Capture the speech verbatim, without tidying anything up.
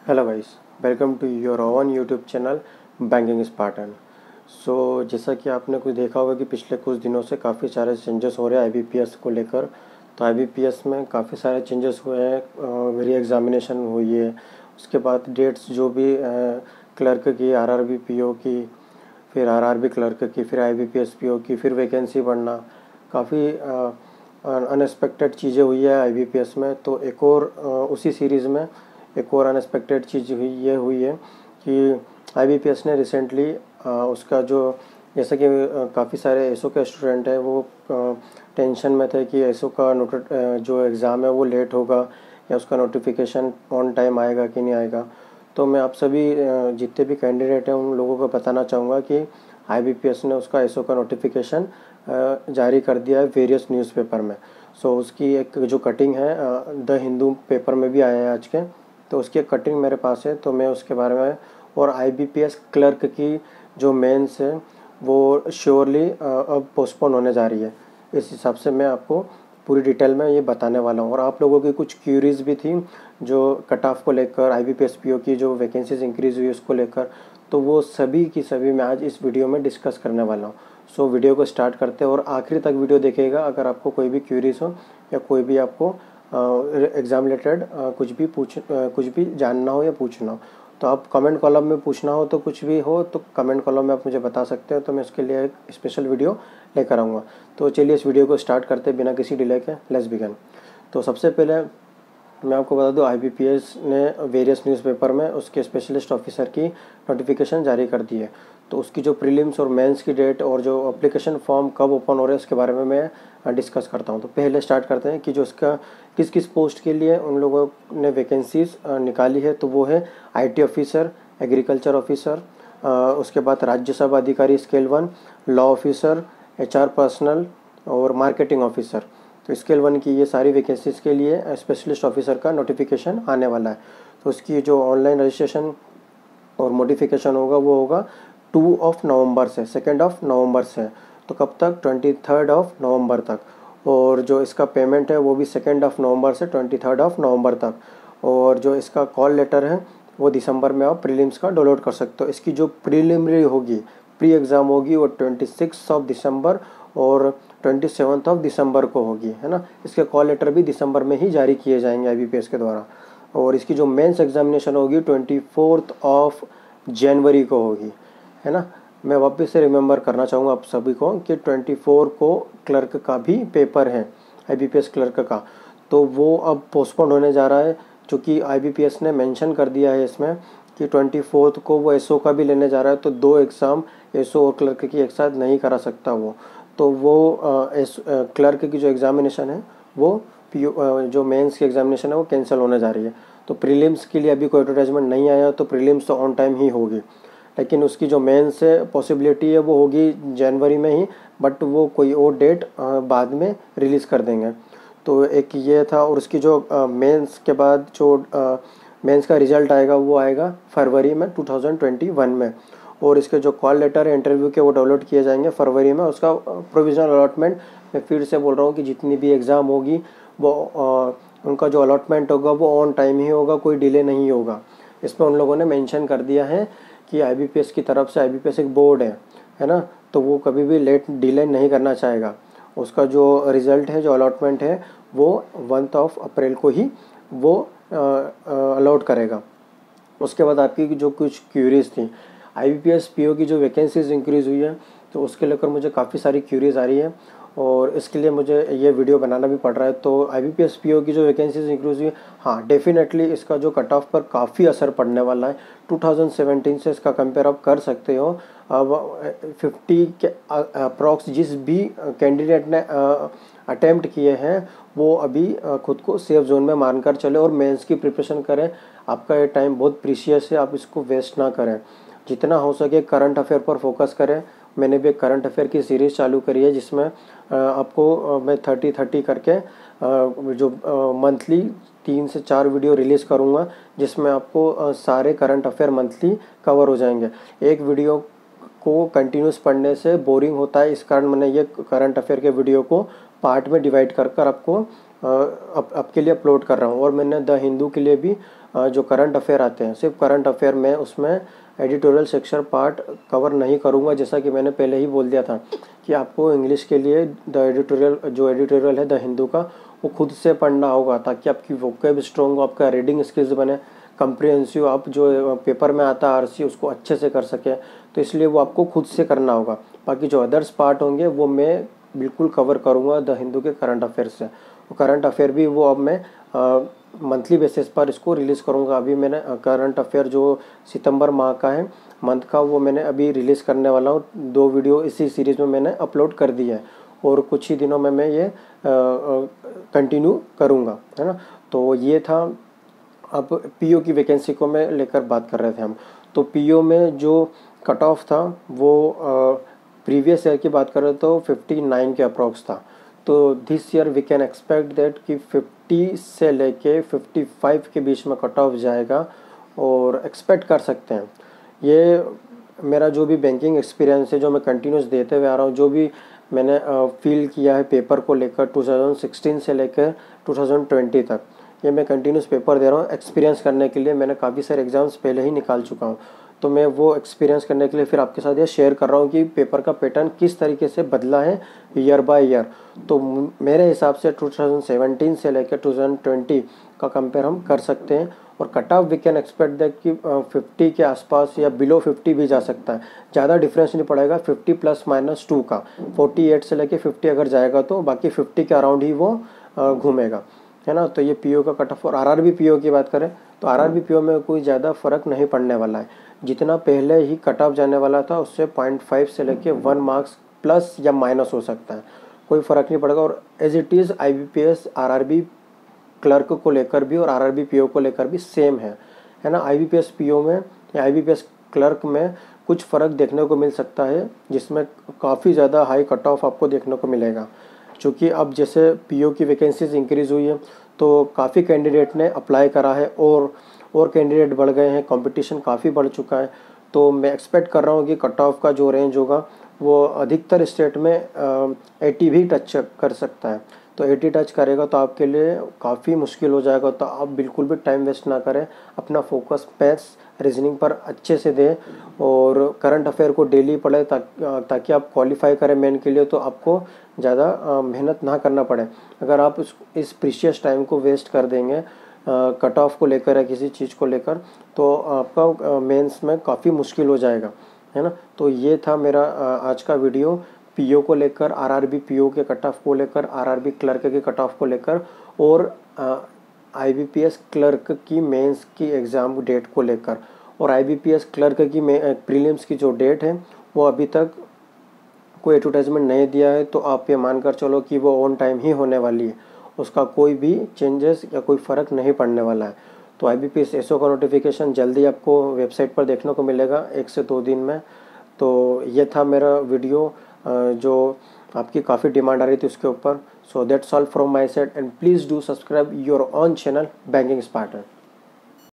Hello guys, welcome to your own YouTube channel Banking Spartan. So जैसा कि आपने कुछ देखा होगा कि पिछले कुछ दिनों से काफ़ी सारे चेंजेस हो रहे हैं आईबीपीएस को लेकर। तो आईबीपीएस में काफ़ी सारे चेंजेस हुए हैं, री एग्ज़ामिनेशन हुई है, उसके बाद डेट्स जो भी क्लर्क की, आरआरबी पीओ की, फिर आरआरबी क्लर्क की, फिर आईबीपीएस पीओ की, फिर वैकेंसी बढ़ना, काफ़ी अनएक्सपेक्टेड चीज़ें हुई है आईबीपीएस में। तो एक और उसी सीरीज़ में एक और अनएक्सपेक्टेड चीज़ हुई ये हुई है कि आईबीपीएस ने रिसेंटली उसका जो, जैसे कि काफ़ी सारे एसओ के स्टूडेंट हैं वो टेंशन में थे कि एसओ का नोट जो एग्ज़ाम है वो लेट होगा या उसका नोटिफिकेशन ऑन टाइम आएगा कि नहीं आएगा। तो मैं आप सभी जितने भी कैंडिडेट हैं उन लोगों को बताना चाहूँगा कि आईबीपीएस ने उसका एसओ का नोटिफिकेशन जारी कर दिया है वेरियस न्यूज़पेपर में। सो उसकी एक जो कटिंग है द हिंदू पेपर में भी आया है आज के, तो उसकी कटिंग मेरे पास है, तो मैं उसके बारे में, और आईबीपीएस क्लर्क की जो मेंस है वो श्योरली अब पोस्टपोन होने जा रही है। इस हिसाब से मैं आपको पूरी डिटेल में ये बताने वाला हूँ। और आप लोगों की कुछ क्यूरीज भी थी जो कट ऑफ को लेकर, आईबीपीएस पीओ की जो वैकेंसीज इंक्रीज़ हुई उसको लेकर, तो वो सभी की सभी मैं आज इस वीडियो में डिस्कस करने वाला हूँ। सो वीडियो को स्टार्ट करते हैं और आखिरी तक वीडियो देखिएगा अगर आपको कोई भी क्यूरीज हो या कोई भी आपको एग्ज़ाम रिलेटेड कुछ भी पूछ कुछ भी जानना हो या पूछना हो। तो आप कमेंट कॉलम में पूछना हो तो कुछ भी हो तो कमेंट कॉलम में आप मुझे बता सकते हो, तो मैं उसके लिए एक स्पेशल वीडियो लेकर आऊँगा। तो चलिए इस वीडियो को स्टार्ट करते बिना किसी डिले के, लेट्स बिगिन। तो सबसे पहले मैं आपको बता दूं, आईबीपीएस ने वेरियस न्यूज़पेपर में उसके स्पेशलिस्ट ऑफिसर की नोटिफिकेशन जारी कर दी है। तो उसकी जो प्रीलिम्स और मेंस की डेट और जो एप्लीकेशन फॉर्म कब ओपन हो रहे हैं उसके बारे में मैं डिस्कस करता हूं। तो पहले स्टार्ट करते हैं कि जो इसका किस किस पोस्ट के लिए उन लोगों ने वैकेंसीज निकाली है। तो वो है आईटी ऑफिसर, एग्रीकल्चर ऑफिसर, उसके बाद राज्यसभा अधिकारी scale one, law officer, HR personnel और मार्केटिंग ऑफिसर। तो स्केल वन की ये सारी वैकेंसीज़ के लिए स्पेशलिस्ट ऑफिसर का नोटिफिकेशन आने वाला है। तो उसकी जो ऑनलाइन रजिस्ट्रेशन और मॉडिफिकेशन होगा वो होगा टू ऑफ नवंबर से, सेकेंड ऑफ नवंबर से। तो कब तक? ट्वेंटी थर्ड ऑफ नवंबर तक। और जो इसका पेमेंट है वो भी सेकेंड ऑफ नवंबर से ट्वेंटी थर्ड ऑफ नवंबर तक। और जो इसका कॉल लेटर है वो दिसंबर में आप प्रीलिम्स का डाउनलोड कर सकते हो। इसकी जो प्रीलिमिनरी होगी, प्री एग्ज़ाम होगी, वो ट्वेंटी सिक्स ऑफ दिसंबर और ट्वेंटी सेवन्थ ऑफ दिसंबर को होगी, है ना। इसके कॉल लेटर भी दिसंबर में ही जारी किए जाएंगे आईबीपीएस के द्वारा। और इसकी जो मेंस एग्जामिनेशन होगी ट्वेंटी फोर्थ ऑफ जनवरी को होगी, है ना। मैं वापस से रिमेंबर करना चाहूँगा आप सभी को कि ट्वेंटी फोर को क्लर्क का भी पेपर है, आईबीपीएस क्लर्क का। तो वो अब पोस्टपोन होने जा रहा है, क्योंकि आईबीपीएस ने मेंशन कर दिया है इसमें कि ट्वेंटी फोर्थ को वो एसओ का भी लेने जा रहा है। तो दो एग्ज़ाम एसओ और क्लर्क की एक साथ नहीं करा सकता वो। तो वो एस क्लर्क की जो एग्ज़ामिनेशन है वो पीओ जो मेंस की एग्ज़ामिनेशन है वो कैंसिल होने जा रही है। तो प्रीलिम्स के लिए अभी कोई एडवर्टाइजमेंट नहीं आया, तो प्रीलिम्स तो ऑन टाइम ही होगी, लेकिन उसकी जो मेंस है पॉसिबिलिटी है वो होगी जनवरी में ही, बट वो कोई और डेट बाद में रिलीज़ कर देंगे। तो एक ये था। और उसकी जो मेंस के बाद जो मेंस का रिज़ल्ट आएगा वो आएगा फरवरी में टू थाउजेंड ट्वेंटी वन में। और इसके जो कॉल लेटर है इंटरव्यू के वो डाउनलोड किए जाएंगे फरवरी में। उसका प्रोविजनल अलॉटमेंट, मैं फिर से बोल रहा हूँ कि जितनी भी एग्ज़ाम होगी वो आ, उनका जो अलॉटमेंट होगा वो ऑन टाइम ही होगा, कोई डिले नहीं होगा। इसमें उन लोगों ने मेंशन कर दिया है कि आईबीपीएस की तरफ से, आईबीपीएस एक बोर्ड है है ना, तो वो कभी भी लेट डिले नहीं करना चाहेगा। उसका जो रिज़ल्ट है, जो अलॉटमेंट है, वो वंथ ऑफ अप्रैल को ही वो अलॉट करेगा। उसके बाद आपकी जो कुछ क्यूरीज थी, आईबीपीएस पीओ की जो वैकेंसीज इंक्रीज़ हुई है तो उसके लेकर मुझे काफ़ी सारी क्यूरीज आ रही है और इसके लिए मुझे ये वीडियो बनाना भी पड़ रहा है। तो आईबीपीएस पीओ की जो वैकेंसीज इंक्रीज़ हुई है, हाँ डेफिनेटली इसका जो कट ऑफ पर काफ़ी असर पड़ने वाला है। टू थाउजेंड सेवेंटीन से इसका कंपेयर आप कर सकते हो। अब फिफ्टी के अप्रॉक्स जिस भी कैंडिडेट ने अटेम्प्ट किए हैं वो अभी खुद को सेफ जोन में मानकर चले और मेंस की प्रिपरेशन करें। आपका ये टाइम बहुत प्रीशियस है, आप इसको वेस्ट ना करें। जितना हो सके करंट अफेयर पर फोकस करें। मैंने भी एक करंट अफेयर की सीरीज़ चालू करी है जिसमें आपको मैं थर्टी थर्टी करके जो मंथली तीन से चार वीडियो रिलीज़ करूँगा, जिसमें आपको सारे करंट अफेयर मंथली कवर हो जाएंगे। एक वीडियो को कंटिन्यूस पढ़ने से बोरिंग होता है, इस कारण मैंने ये करंट अफेयर के वीडियो को पार्ट में डिवाइड कर कर आपको अब आपके लिए अपलोड कर रहा हूँ। और मैंने द हिंदू के लिए भी जो करंट अफेयर आते हैं, सिर्फ करंट अफेयर में उसमें एडिटोरियल सेक्शन पार्ट कवर नहीं करूँगा। जैसा कि मैंने पहले ही बोल दिया था कि आपको इंग्लिश के लिए द एडिटोरियल जो एडिटोरियल है द हिंदू का, वो खुद से पढ़ना होगा ताकि आपकी वोकैब स्ट्रॉन्ग हो, आपका रीडिंग स्किल्स बने, कंप्रिहेंसिव, आप जो पेपर में आता है आरसी उसको अच्छे से कर सकें। तो इसलिए वो आपको खुद से करना होगा। बाकी जो अदर्स पार्ट होंगे वो मैं बिल्कुल कवर करूँगा द हिंदू के करंट अफेयर से। वो करंट अफेयर भी वो अब मैं मंथली बेसिस पर इसको रिलीज़ करूँगा। अभी मैंने करंट अफेयर जो सितंबर माह का है मंथ का, वो मैंने अभी रिलीज़ करने वाला हूँ। दो वीडियो इसी सीरीज़ में मैंने अपलोड कर दी है और कुछ ही दिनों में मैं ये कंटिन्यू करूँगा, है ना। तो ये था। अब पीओ की वैकेंसी को मैं लेकर बात कर रहे थे हम। तो पीओ में जो कट ऑफ था वो प्रीवियस ईयर की बात करें तो उनसठ के अप्रॉक्स था। तो this year we can expect that कि पचास से लेके पचपन के बीच में कट ऑफ जाएगा और एक्सपेक्ट कर सकते हैं। ये मेरा जो भी बैंकिंग एक्सपीरियंस है, जो मैं कंटिन्यूस देते हुए आ रहा हूँ, जो भी मैंने फील किया है पेपर को लेकर दो हज़ार सोलह से लेकर दो हज़ार बीस तक, ये मैं कंटिन्यूस पेपर दे रहा हूँ। एक्सपीरियंस करने के लिए मैंने काफ़ी सारे एग्जाम्स पहले ही निकाल चुका हूँ, तो मैं वो एक्सपीरियंस करने के लिए फिर आपके साथ ये शेयर कर रहा हूँ कि पेपर का पैटर्न किस तरीके से बदला है ईयर बाय ईयर। तो मेरे हिसाब से दो हज़ार सत्रह से लेकर दो हज़ार बीस का कंपेयर हम कर सकते हैं और cut off we can expect that कि पचास के आसपास या बिलो पचास भी जा सकता है। ज़्यादा डिफरेंस नहीं पड़ेगा, पचास प्लस माइनस टू का, अड़तालीस से लेकर पचास अगर जाएगा तो बाकी पचास के अराउंड ही वो घूमेगा, है ना। तो ये पीओ का कट ऑफ। और आरआरबी पीओ की बात करें तो आरआरबी पीओ में कोई ज़्यादा फर्क नहीं पड़ने वाला है। जितना पहले ही कट ऑफ जाने वाला था उससे पॉइंट फाइव से लेके one marks plus or minus हो सकता है, कोई फ़र्क नहीं पड़ेगा। और as it is IBPS RRB clerk को लेकर भी और आरआरबी पीओ को लेकर भी सेम है, है ना। आईबीपीएस पीओ में या आईबीपीएस क्लर्क में कुछ फ़र्क देखने को मिल सकता है, जिसमें काफ़ी ज़्यादा हाई कट ऑफ आपको देखने को मिलेगा। क्योंकि अब जैसे पीओ की वैकेंसीज इंक्रीज़ हुई है तो काफ़ी कैंडिडेट ने अप्लाई करा है और और कैंडिडेट बढ़ गए हैं, कंपटीशन काफ़ी बढ़ चुका है। तो मैं एक्सपेक्ट कर रहा हूँ कि कट ऑफ का जो रेंज होगा वो अधिकतर स्टेट में अस्सी भी टच कर सकता है। तो अस्सी टच करेगा तो आपके लिए काफ़ी मुश्किल हो जाएगा। तो आप बिल्कुल भी टाइम वेस्ट ना करें, अपना फोकस मैथ्स रीजनिंग पर अच्छे से दें और करंट अफेयर को डेली पढ़ें ताकि ताकि आप क्वालिफाई करें मेन के लिए। तो आपको ज़्यादा मेहनत ना करना पड़े। अगर आप इस इस प्रीशियस टाइम को वेस्ट कर देंगे कट ऑफ को लेकर या किसी चीज़ को लेकर, तो आपका मेंस में काफ़ी मुश्किल हो जाएगा, है ना। तो ये था मेरा आज का वीडियो पीओ को लेकर, आरआरबी पीओ के कट ऑफ को लेकर, आरआरबी क्लर्क के कट ऑफ को लेकर और आईबीपीएस क्लर्क की मेंस की एग्ज़ाम डेट को लेकर। और आईबीपीएस क्लर्क की प्रीलिम्स की जो डेट है वो अभी तक कोई एडवर्टाइजमेंट नहीं दिया है, तो आप ये मानकर चलो कि वो ऑन टाइम ही होने वाली है, उसका कोई भी चेंजेस या कोई फ़र्क नहीं पड़ने वाला है। तो आईबीपीएस एसओ का नोटिफिकेशन जल्दी आपको वेबसाइट पर देखने को मिलेगा एक से दो दिन में। तो ये था मेरा वीडियो जो आपकी काफ़ी डिमांड आ रही थी उसके ऊपर। So that's all from my side and please do subscribe your own channel Banking Spartan.